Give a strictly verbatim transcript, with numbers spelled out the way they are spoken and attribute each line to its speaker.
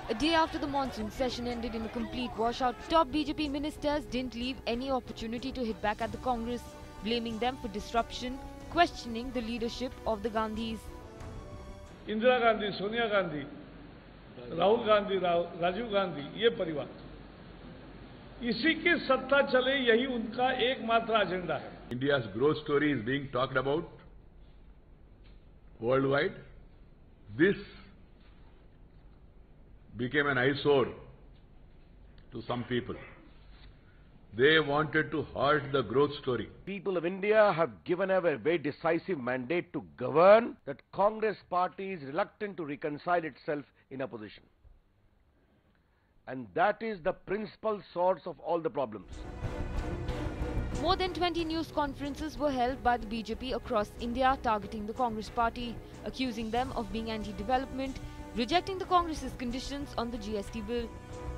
Speaker 1: A day after the monsoon session ended in a complete washout, top B J P ministers didn't leave any opportunity to hit back at the Congress, blaming them for disruption, questioning the leadership of the Gandhis.
Speaker 2: Indira Gandhi, Sonia Gandhi, Rahul Gandhi, Rajiv Gandhi, ये परिवार, इसी की सत्ता चले, यही उनका एकमात्र agenda है.
Speaker 3: India's growth story is being talked about worldwide. This became an eyesore to some people. They wanted to halt the growth story.
Speaker 4: People of India have given a very decisive mandate to govern, that Congress party is reluctant to reconcile itself in opposition. And that is the principal source of all the problems.
Speaker 1: More than twenty news conferences were held by the B J P across India targeting the Congress party, accusing them of being anti-development, rejecting the Congress's conditions on the G S T bill.